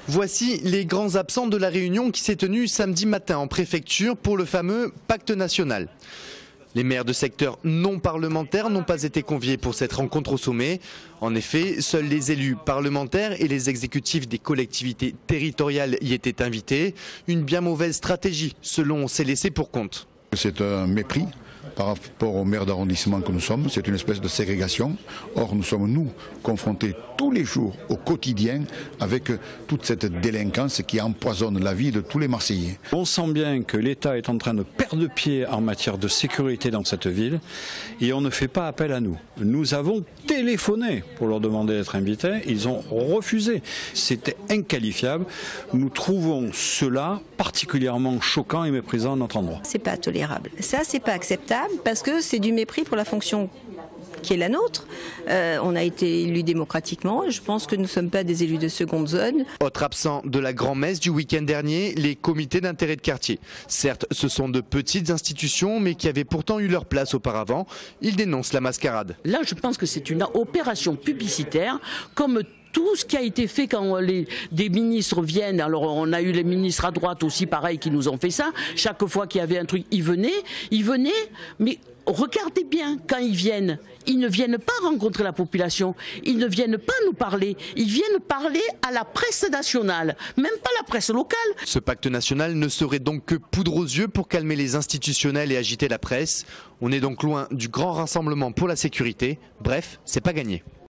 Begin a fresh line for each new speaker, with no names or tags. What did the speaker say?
Voici les grands absents de la réunion qui s'est tenue samedi matin en préfecture pour le fameux pacte national. Les maires de secteurs non parlementaires n'ont pas été conviés pour cette rencontre au sommet. En effet, seuls les élus parlementaires et les exécutifs des collectivités territoriales y étaient invités. Une bien mauvaise stratégie, selon ces laissés pour compte.
C'est un mépris par rapport aux maires d'arrondissement que nous sommes, c'est une espèce de ségrégation. Or, nous sommes, nous, confrontés tous les jours, au quotidien, avec toute cette délinquance qui empoisonne la vie de tous les Marseillais.
On sent bien que l'État est en train de perdre pied en matière de sécurité dans cette ville et on ne fait pas appel à nous. Nous avons téléphoné pour leur demander d'être invités, ils ont refusé. C'était inqualifiable. Nous trouvons cela particulièrement choquant et méprisant à notre endroit.
C'est pas tolérable. Ça, c'est pas acceptable parce que c'est du mépris pour la fonction qui est la nôtre. On a été élus démocratiquement. Je pense que nous ne sommes pas des élus de seconde zone.
Autre absent de la grand-messe du week-end dernier, les comités d'intérêt de quartier. Certes, ce sont de petites institutions, mais qui avaient pourtant eu leur place auparavant. Ils dénoncent la mascarade.
Là, je pense que c'est une opération publicitaire, comme tout ce qui a été fait quand des ministres viennent. Alors on a eu les ministres à droite aussi, pareil, qui nous ont fait ça. Chaque fois qu'il y avait un truc, ils venaient, mais regardez bien, quand ils ne viennent pas rencontrer la population, ils ne viennent pas nous parler, ils viennent parler à la presse nationale, même pas la presse locale.
Ce pacte national ne serait donc que poudre aux yeux pour calmer les institutionnels et agiter la presse. On est donc loin du grand rassemblement pour la sécurité. Bref, c'est pas gagné.